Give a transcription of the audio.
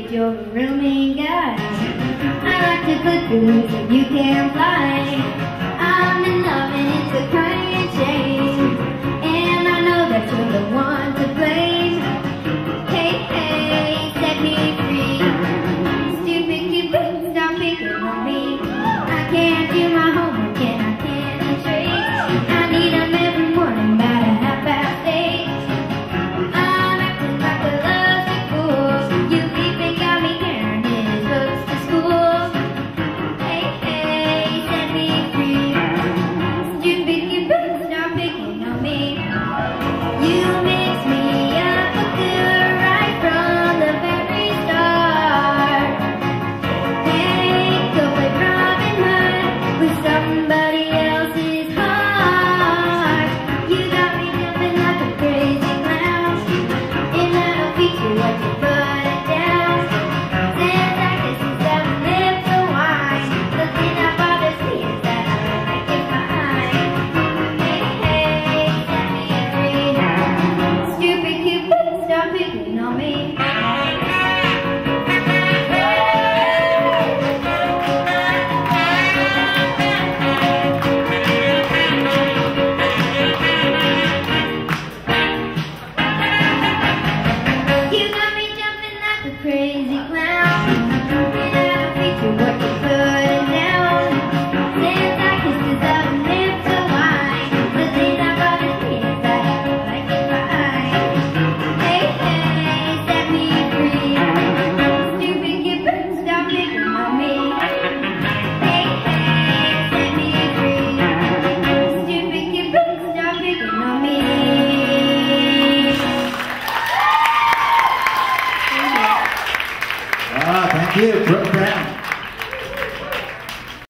that you're a real mean guy. I like to clip your wings and you can't fly. I'm in love and it's a crying shame, and I know that you're the one to blame. Hey, hey, set me free. Stupid Cupid, stop picking on me. I can't do my homework and I can't trace. I need them every morning about a 8:30. I'm acting like a lusty fool. You even got me carrying his books to school. Hey, hey, set me free. Stupid Cupid, stop picking on me. You mix me up with good right from the very start. Hey, go play Robin Hood with somebody else's heart. You got me jumping like a crazy clown, and I don't feature what you put it down. Since I guess you seven lips of wine, the thing that bothers me is that I like it fine. Hey, hey, set me free. Stupid Cupid, stop picking on me. You got me jumping like a crazy clown, and I don't feature what you put it down. Since I kissed the seven lips of wine, the thing that bothers me is that I don't like it fine. Hey, hey, set me free. Stupid Cupid, stop picking on me. Hey, hey, set me free. Stupid Cupid, stop picking on me. Thank you, Brooke Brown.